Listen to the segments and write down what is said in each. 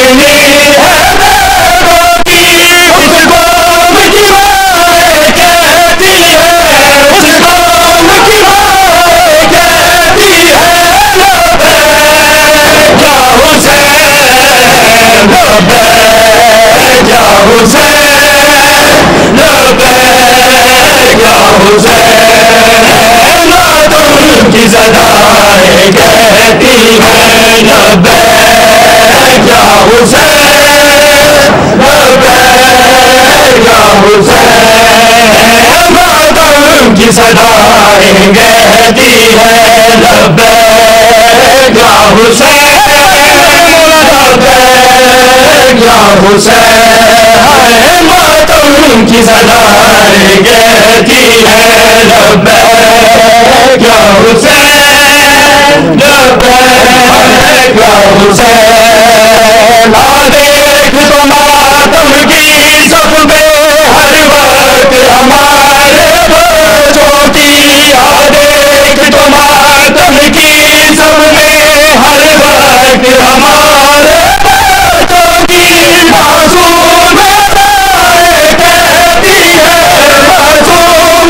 की सदाएं कहती है लब्बैक या हुसैन, लब्बैक या हुसैन। मातम की सदाएं कहती है लब्बैक या हुसैन, लब्बैक या हुसैन। मातम की सदाएं कहती है लब्बैक या हुसैन, लब्बैक या हुसैन। आ देख तो मातम की सब में हर वक्त हमारे बच्चों की, आ देख तो मातम की सब में हर वक्त हमारे बच्चों की। मासूम कहती है, मासूम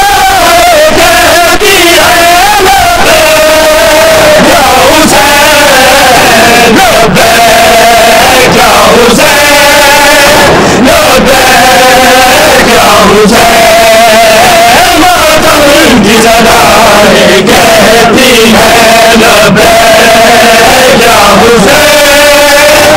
कहती है लब्बैक या हुसैन, लब्बैक या हुसैन, लब्बैक या हुसैन। मातम की सदाएं कहती है लब्बैक या हुसैन,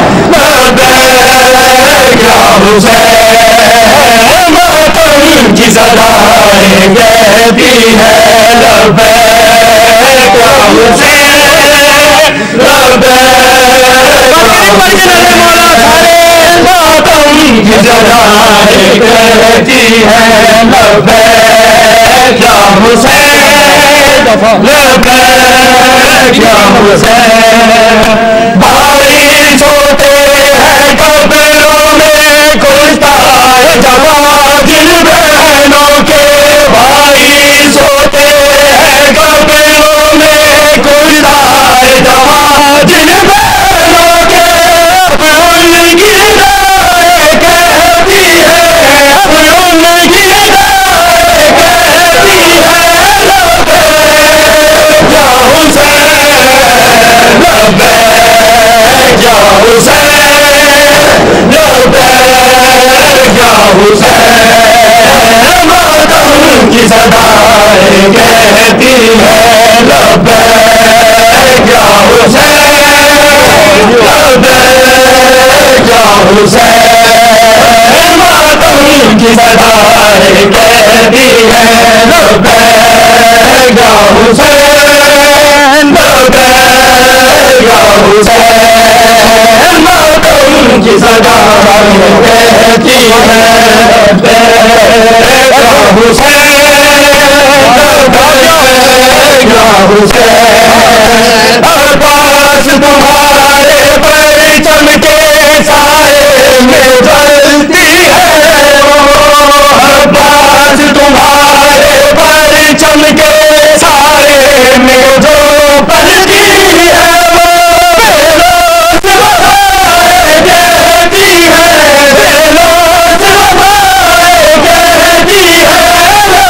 लब्बैक या हुसैन। मातम की सदाएं कहती है लब्बैक या हुसैन, लब्बैक या हुसैन। मातम की सदाएं कहती है लब्बैक या हुसैन, लब्बैक या हुसैन। भाई सोते हैं कब्रों में गुलता है जवां जिन बहनों के, भाई सोते हैं कब्रों में गुलता है जवां जिन बहनों के। अब उनकी दाएं कहती है, अब उनकी दाएं कहती है लब्बैक या हुसैन, लब्बैक या हुसैन, लब्बैक या हुसैन। मातम की सदाएं कहती है लब्बैक या हुसैन, लब्बैक या हुसैन। मातम की सदाएं कहती है लब्बैक या हुसैन, लब्बैक या हुसैन। मातम की सदाएं कहती है लब्बैक या हुसैन, लब्बैक या हुसैन। अब्बास तुम्हारे परचम के साए में जलती है वो, अब्बास तुम्हारे परचम के साए में जो पलती है वो। बेलोस वफाएं कहती है, बेलोस वफाएं कहती है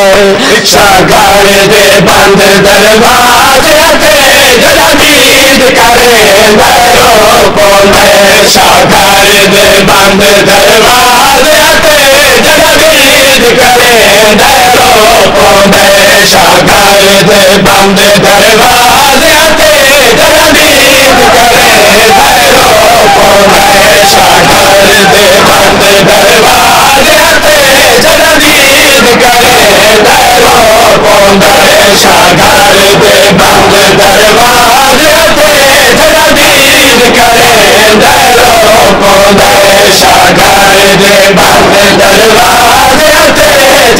शागिर्द बंद दरवाजे ते जदीद करे दरो पोंदे शागिर्द बंद दरवाजे ते जदीद करे दरो पोंदे शागिर्द बंद दरवाजे ते जदीद करे दरो पोंदे शागिर्द बंद दरवाजे ते जदीद करे दरो पोंदे शागिर्द बंद दरवाजे ते जदीद करे दरो पोंदे शागिर्द बंद दरवाजे ते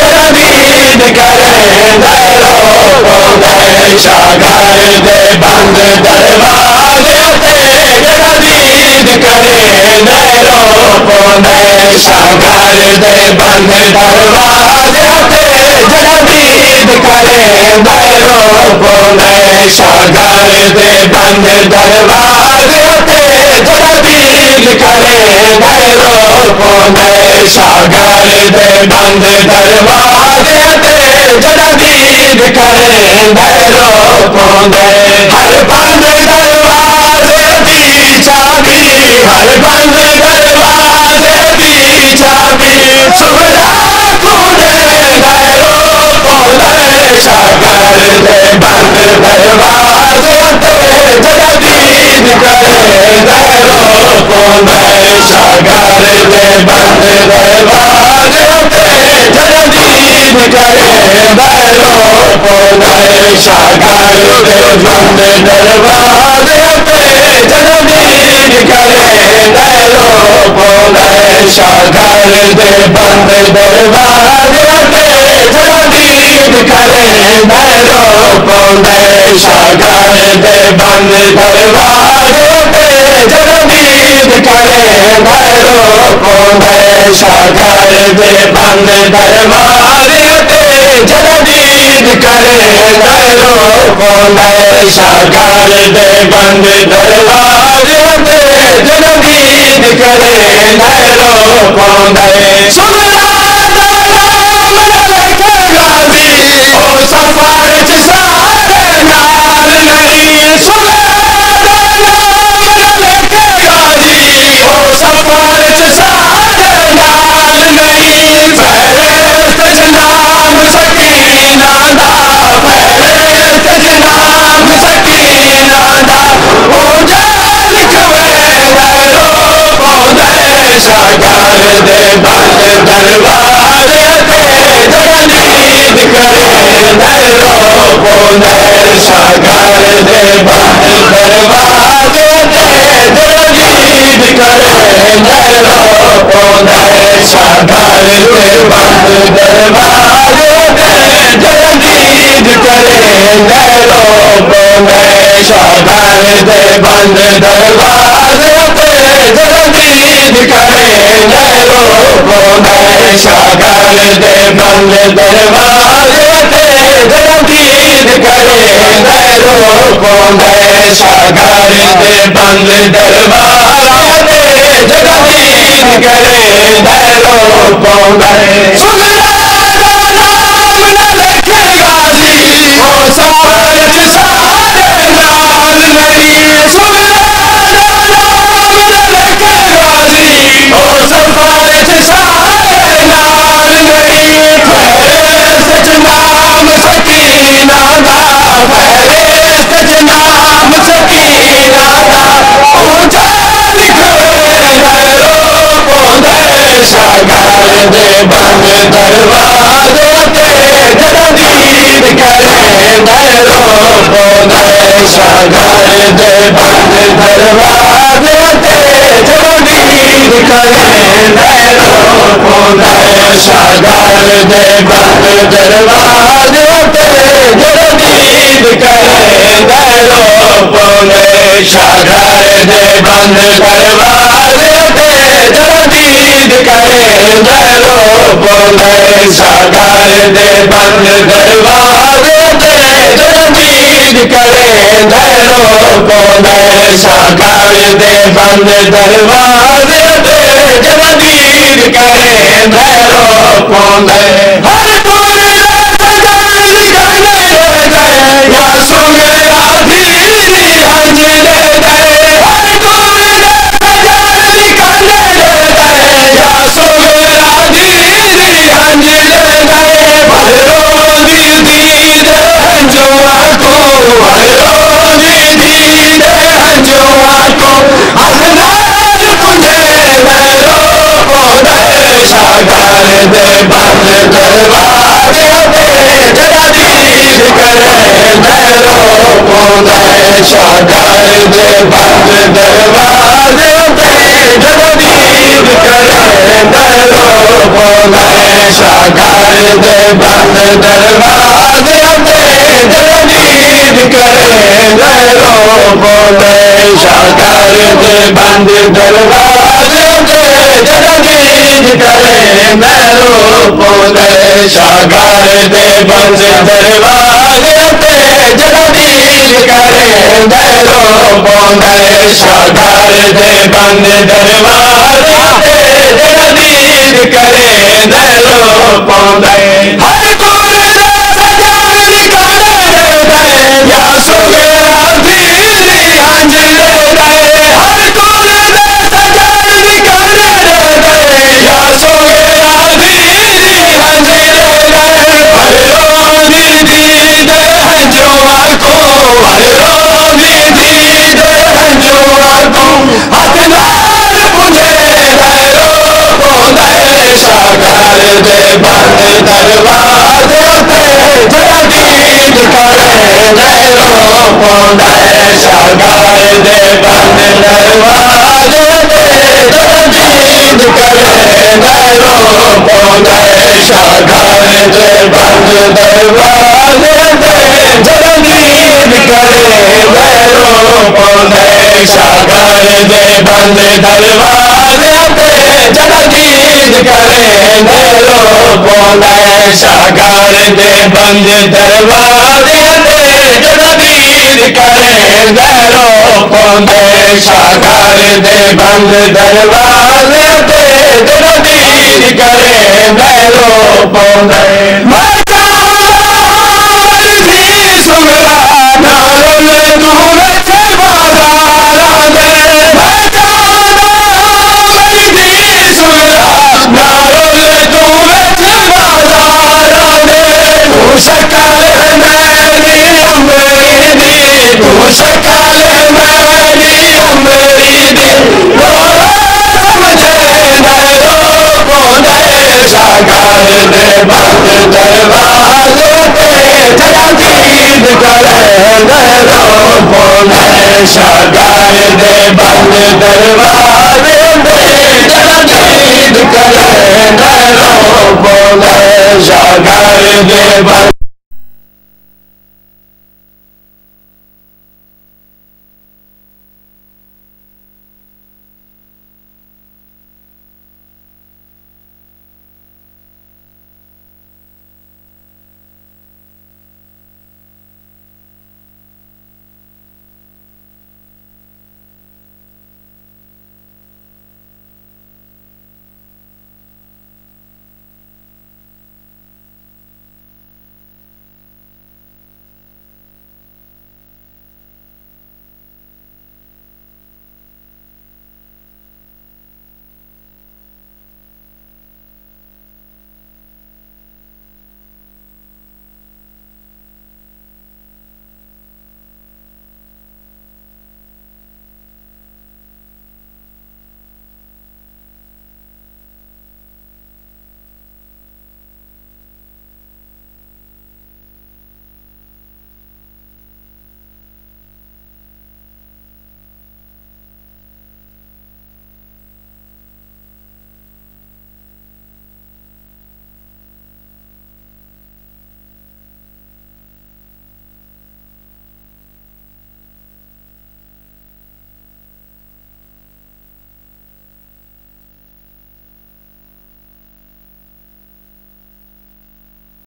जदीद करे दरो पोंदे शागिर्द बंद दरवाजे ते जदीद करे दरो पोंदे शागिर्द बंद दरवाजे ते जदीद करे दरो पोंदे शागिर्द बंद दरवाजे ते जदीद करे दरो पोंदे शागिर्द बंद दरवाजे ते जदीद करे दरो पोंदे हर बंद दरवाजे दी चाबी हर बंद दरवाजे दी चाबी सुबह खुदे दरो पोंदे शागिर्द बंद दरवाजे ते जदीद करे दरो पोंदे शागिर्द बंद दरवाजे ते जदीद करे दरो पोंदे शागिर्द बंद दरवाजे ते जदीद करे दरो पोंदे शागिर्द बंद दरवाजे ते जदीद करे दरो पोंदे शागिर्द बंद दरवाजे ते जदीद करे दरो पोंदे शागिर्द बंद दरवाजे ते जदीद करे दरो पोंदे शागिर्द बंद दरवाजे ते जदीद करे दरो पोंदे सुबह गाजी ओ सफर च सारे नाल नहीं सुबह गाजी ओ सफर च सारे नाल नहीं फहरिस्त च नाम सकीना दा फहरिस्त च नाम सकीना दा ऊंचा लिखवे दरो पोंदे शागिर्द बंद दरवाजे ते जदीद करे दरो पोंदे शागिर्द बंद दरवाजे ते जदीद करे दरो पोंदे शागिर्द बंद दरवाजे ते जदीद करे दरो पोंदे शागिर्द बंद दरवाजे ते जदीद करे दरो पोंदे शागिर्द बंद दरवाजे ते जदीद करे दरो पोंदे शागिर्द बंद दरवाजे ते जदीद करे दरो पोंदे सुबह गाजी ओ सफर च सारे नाल नहीं सुबह गाजी ओ सफर च सारे नाल नहीं फहरिस्त च नाम सकीना दा फहरिस्त च नाम सकीना दा ऊंचा लिखवे दरो पोंदे शागिर्द बंद दरवाजे ते जदीद करे दरो पोंदे शागिर्द बंद दरवाजे ते जदीद करे दरो पोंदे शागिर्द बंद दरवाजे ते जदीद करे दरो पोंदे शागिर्द बंद दरवाजे ते जदीद करे दरो पोंदे शागिर्द बंद दरवाजे ते जदीद करे दरो पोंदे शागिर्द बंद दरवाजे ते जदीद करे दरो पोंदे हर दे बंद दरवाजे पे जरा दीद करे नैरो पोंदे शागार दे बंद दरवाजे पे जरा दीद करे नैरो पोंदे शागार दे बंद दरवाजे पे जरा दीद करे नैरो पोंदे शागार दे बंद दरवाजे पे जरा दीद करे नैरो पोंदे शागार दे बंद दरवाजे पे जरा दीद करे नैरो पोंदे शागार दे बंद दरवाजे पे जरा दीद करे नैरो पोंदे हर कोर सजान करे दे या सुगे आधीरी अंजले दे हर कोर सजान करे दे या सुगे आधीरी अंजले दे हर रोनी दीद जो आको हर रोनी दीद जो आको हाथ लाल मुझे नैरो पोंदे शागार दे बंद दरवाजे पे जरा दीद करे नैरो पोंदे शागार दे बंद दरवाजे पे जरा दीद करे नैरो पोंदे शागार दे बंद दरवाजे पे जरा दीद करे नैरो पोंदे शागार दे बंद दरवाजे पे जरा दीद करे नैरो पोंदे शागार दे बंद दरवाजे पे जरा दीद करे नैरो पोंदे शागार दे बंद दरवाजे पे जरा दीद करे नैरो पोंदे मरता भी सुगरा नारों में दूर से बाजार दे मरता भी सुगरा नारों में दूर से बाजार दे तू शक्ल मेरी अमरीदी तू शक्ल मेरी अमरीदी मुझे नैरो पोंदे शागार दे बंद दरवाजे पे जरा दीद करे नैरो पोंदे शागार दे बंद दरवाजे पे जरा दीद करे नैरो पोंदे शागार दे बंद